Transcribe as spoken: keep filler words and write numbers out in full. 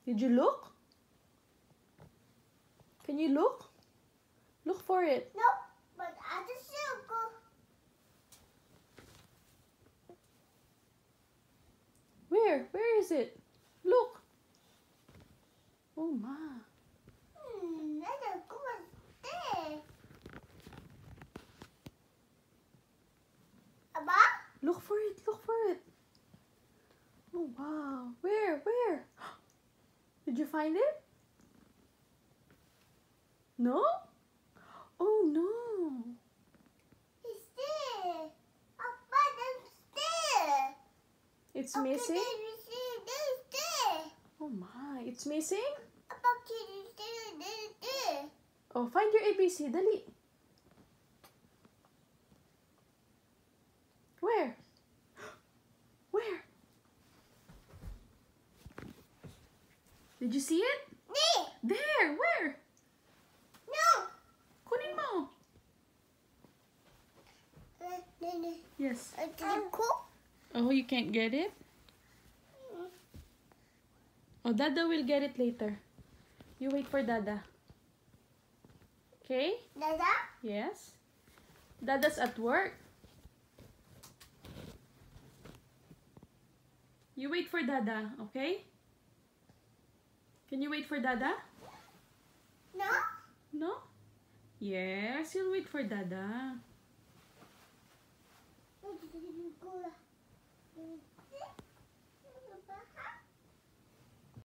Did you look? Can you look? Look for it. No, but I just circle. Where? Where is it? Look. Oh my. Hmm, that's a good there. Aba? Look for it. Look for it. Oh wow. Where? Where? Did you find it? No? Oh no. It's there. Aba, that's there. It's Okay, missing? there we see. There's there. Oh my. It's missing? Aba, kid, there, there, there. Oh, find your A B C. Dali. Where? Where? Did you see it? There. There. Where? No. Kunin mo. Uh, no, no. Yes. Uh, did you cook? Oh, you can't get it? Oh, Dada will get it later. You wait for Dada. Okay? Dada? Yes. Dada's at work. You wait for Dada, okay? Can you wait for Dada? No. No? Yes, you'll wait for Dada. Go.